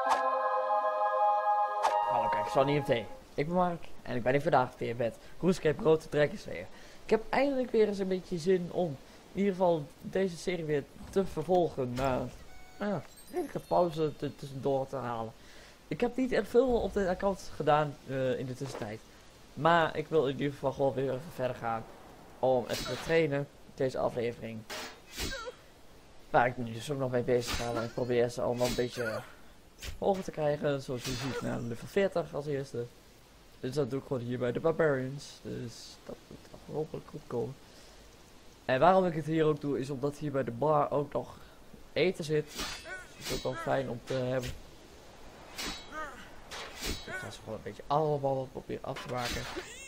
Hallo kijk, Sonny MT. Ik ben Mark en ik ben hier vandaag weer met RuneScape Road to Dragon Slayer. Ik heb eindelijk weer eens een beetje zin om in ieder geval deze serie weer te vervolgen. Na redelijke pauze tussendoor te halen. Ik heb niet echt veel op dit account gedaan in de tussentijd. Maar ik wil in ieder geval gewoon weer even verder gaan om even te trainen deze aflevering. Waar ik nu dus ook nog mee bezig ga. Ik probeer ze allemaal een beetje hoger te krijgen, zoals je ziet, naar level 40 als eerste. Dus dat doe ik gewoon hier bij de Barbarians. Dus dat moet hopelijk goed komen. En waarom ik het hier ook doe, is omdat hier bij de bar ook nog eten zit. Dat is ook wel fijn om te hebben. Ik ga ze gewoon een beetje allemaal wat proberen af te maken.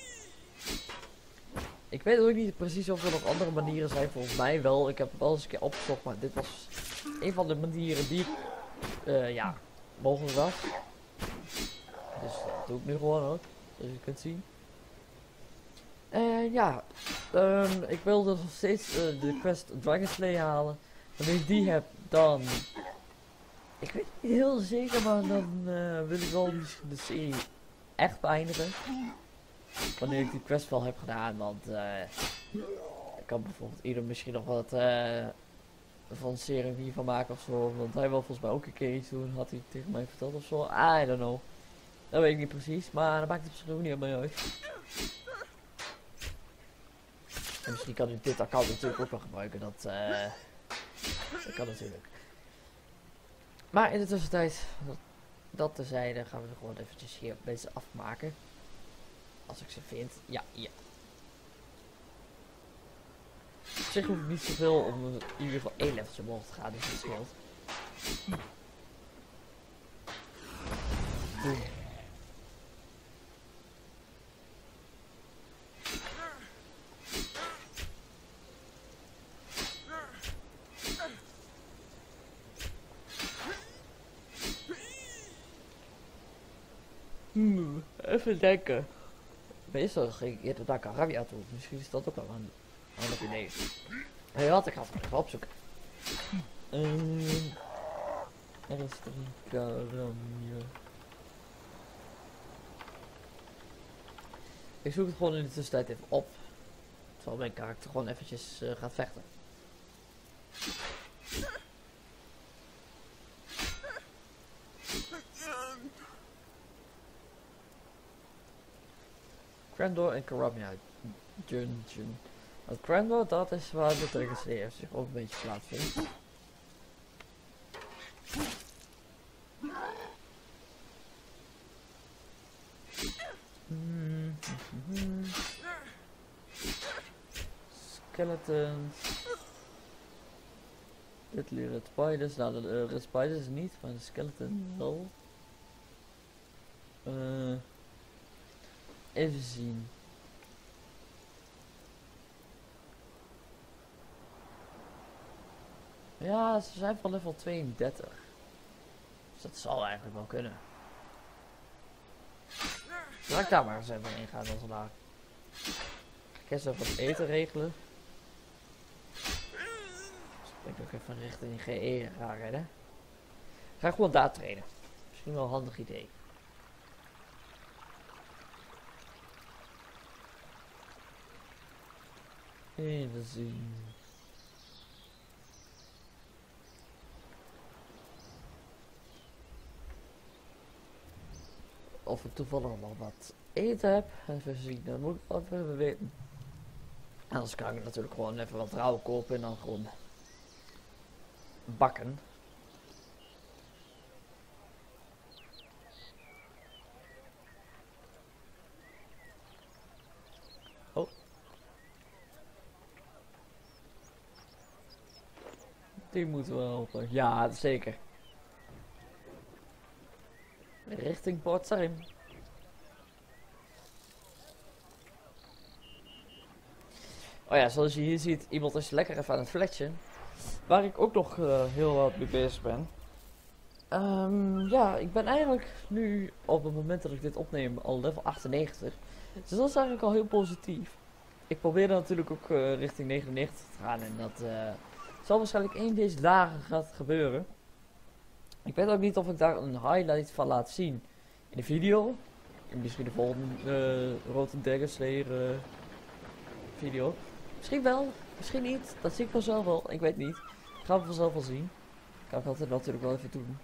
Ik weet ook niet precies of er nog andere manieren zijn, volgens mij wel. Ik heb het wel eens een keer opgezocht, maar dit was een van de manieren die mogelijk was. Dus dat doe ik nu gewoon ook, zoals je kunt zien. En ik wilde nog steeds de quest Dragon Slayer halen. Wanneer ik die heb, dan... Ik weet niet heel zeker, maar dan wil ik wel de serie echt beëindigen. Wanneer ik die quest wel heb gedaan, want ik kan bijvoorbeeld ieder misschien nog wat van een serie van maken of zo. Want hij wil volgens mij ook een keer iets doen, had hij tegen mij verteld of zo. I don't know. Dat weet ik niet precies, maar dat maakt het misschien ook niet helemaal uit. En misschien kan u dit account natuurlijk ook wel gebruiken, dat kan natuurlijk. Maar in de tussentijd, dat terzijde, gaan we er gewoon eventjes hier deze afmaken. Als ik ze vind, ja. Op zich hoef ik niet zoveel om in ieder geval 1 leveltje omhoog te gaan, dus dat scheelt. Even denken. Meestal ging ik eerder naar Karavia toe. Misschien is dat ook wel een ander idee. Hé, wat? Ik ga het even opzoeken. Er is er een Karavia. Ik zoek het gewoon in de tussentijd even op. Terwijl mijn karakter gewoon eventjes gaat vechten. Crandor en Karamia Dungeon. Want Crandor, dat is waar de Dragon Slayer zich ook een beetje plaatsvindt. Skeletons. Deadly Red Spiders. Nou, de Red Spiders niet, maar de skeleton wel. Even zien. Ja, ze zijn van level 32. Dus dat zal eigenlijk wel kunnen. Laat ik daar maar eens even heen gaan dan vandaag. Ik ga eens even wat eten regelen. Dus ik denk ook even richting GE gaan redden. Ga ik gewoon daar trainen. Misschien wel een handig idee. Even zien. Of ik toevallig nog wat eten heb. Even zien, dat moet ik even weten. Anders kan ik natuurlijk gewoon even wat rauw kopen en dan gewoon bakken. Oh. Die moeten we helpen. Ja, zeker. Richting Port Sarim. Oh ja, zoals je hier ziet, iemand is lekker even aan het fletchen. Waar ik ook nog heel wat mee bezig ben. Ja, ik ben eigenlijk nu op het moment dat ik dit opneem al level 98. Dus dat is eigenlijk al heel positief. Ik probeer natuurlijk ook richting 99 te gaan en dat zal waarschijnlijk één deze dagen gaat gebeuren. Ik weet ook niet of ik daar een highlight van laat zien in de video. Misschien de volgende Rode Dragon Slayer video. Misschien wel, misschien niet. Dat zie ik vanzelf wel. Ik weet niet. Gaan we vanzelf wel zien. Kan ik altijd natuurlijk wel even doen.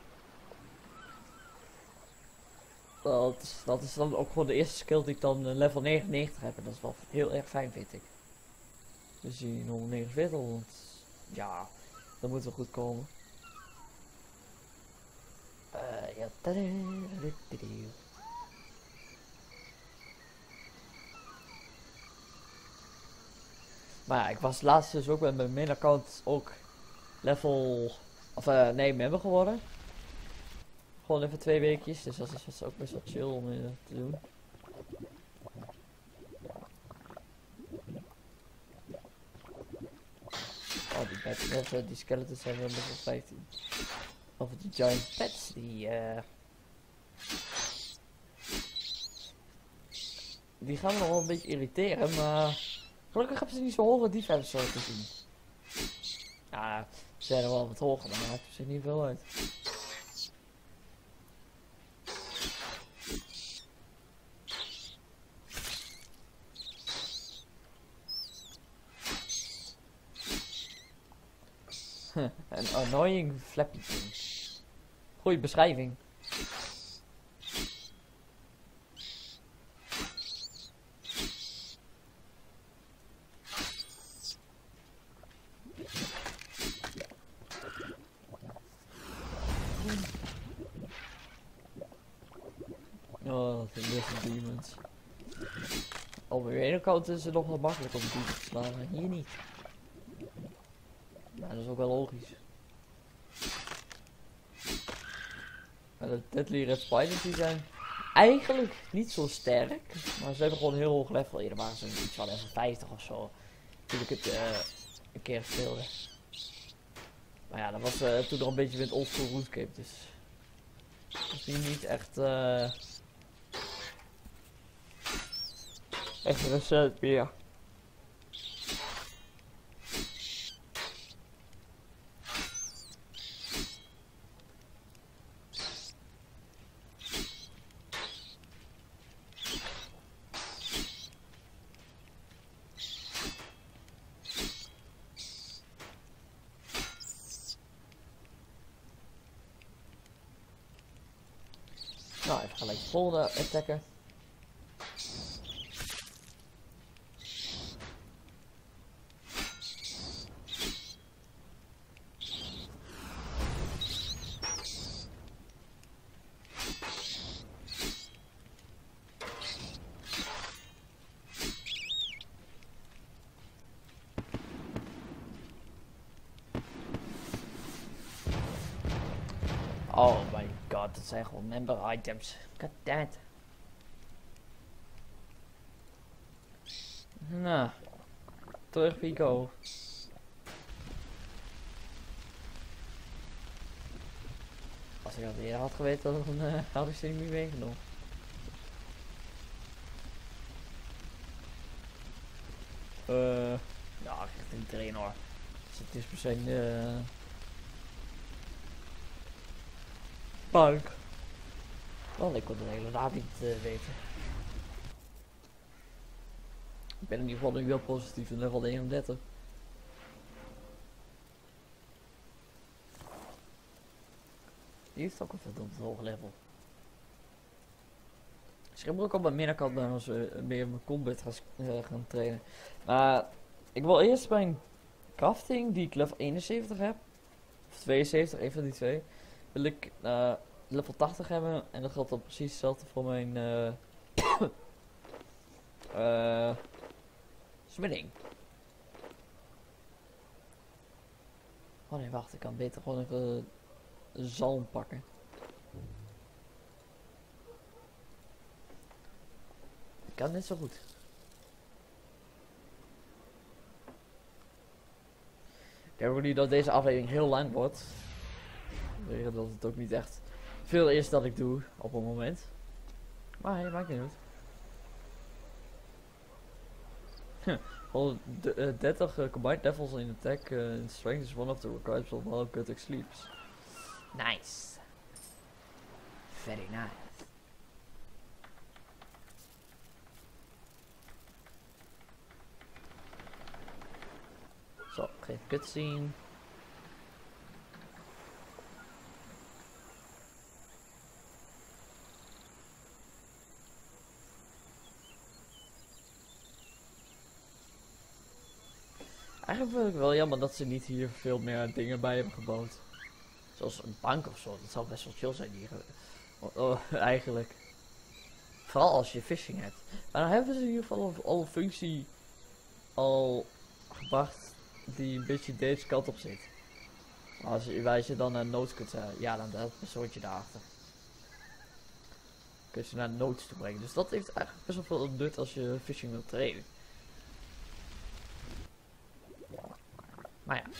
Dat is dan ook gewoon de eerste skill die ik dan level 99 heb. En dat is wel heel erg fijn, vind ik. Dus die 149, want ja, dat moet wel goed komen. Ja, maar ja, ik was laatst dus ook met mijn main account ook level, of nee, member geworden. Gewoon even 2 weekjes, dus dat is ook best wel chill om te doen. Oh, die skeletons zijn wel level 15. Of die giant pets, die gaan me nog wel een beetje irriteren, maar gelukkig hebben ze niet zo hoge defense zo te zien. Ja, ze zijn er wel wat hoger, maar dat maakt er zich niet veel uit. Een annoying flappy thing. Goeie beschrijving. Oh, de Little Demons. Op de ene kant is het nog wat makkelijk om die te slaan, maar hier niet. Maar dat is ook wel logisch. Maar de Deadly Red Spiders die zijn eigenlijk niet zo sterk. Maar ze hebben gewoon een heel hoog level. Hier waren ze iets van level 50 of zo. Toen ik het een keer speelde. Maar ja, dat was toen nog een beetje met Old School RuneScape. Dus dat is niet echt echt recent meer. Nou, even gelijk de volgende attacken. Oh my god, dat zijn gewoon member items. God damn it. Nou, terug we go. Als ik dat eerder had geweten, dan had ik ze niet meer meegenomen. Ja, richting trainer hoor. Dus het is per se Park. Wel, ik kon de hele naam niet weten. Ik ben in ieder geval nu wel positief in level 31. Die heeft ook een verdomd hoog level. Dus ik heb ook op mijn middenkant bij ons meer mijn combat gaan trainen. Maar ik wil eerst mijn crafting, die ik level 71 heb. Of 72, een van die twee. Wil ik level 80 hebben. En dat geldt dan precies hetzelfde voor mijn smiding. Oh nee, wacht, ik kan beter gewoon even zalm pakken. Ik kan net zo goed. Ik denk ook niet dat deze aflevering heel lang wordt. Dat het ook niet echt veel is dat ik doe op een moment. Maar hey, maakt niet uit. 30 combined levels in attack and strength is one of the requirements of while Gutic sleeps. Nice. Very nice. Zo, geen cutscene. Eigenlijk vind ik wel jammer dat ze niet hier veel meer dingen bij hebben gebouwd. Zoals een bank of zo, dat zou best wel chill zijn hier. Eigenlijk. Vooral als je phishing hebt. Maar dan hebben ze in ieder geval al een functie al gebracht die een beetje deze kant op zit. Als je dan naar notes kunt zeggen, ja dan dat persoontje daarachter. Kun je ze naar notes toe brengen. Dus dat heeft eigenlijk best wel veel nut als je phishing wilt trainen. Maar ja.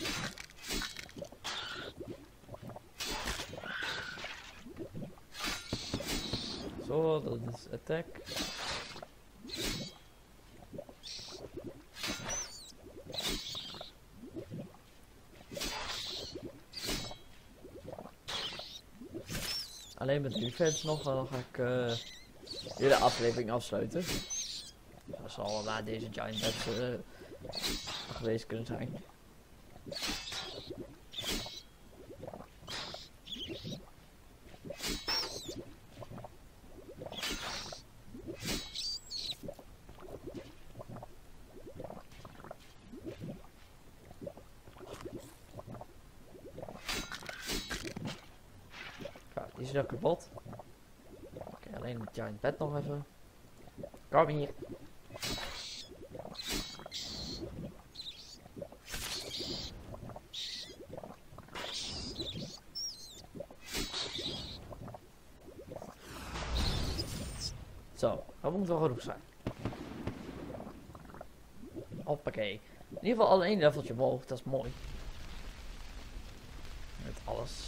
Zo, dat is attack. Alleen met defense nog, dan ga ik hier de aflevering afsluiten. Dat zal na deze giant bats geweest kunnen zijn. Die is nog kapot. Oké, alleen het giant bed nog even. Kom hier. Zo, dat moet wel genoeg zijn. Hoppakee. In ieder geval al één leveltje omhoog, dat is mooi. Met alles.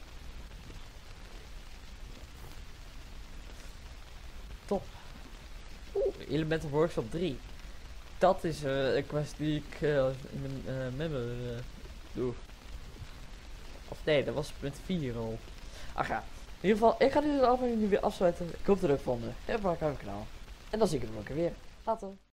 Top. Elemental Workshop 3. Dat is een quest die ik in mijn memo doe. Of nee, dat was punt 4 al. Ach ja. In ieder geval, ik ga deze aflevering nu weer afsluiten. Ik hoop dat jullie het vonden. En belangrijk op het kanaal. En dan zie ik het ook weer. Later.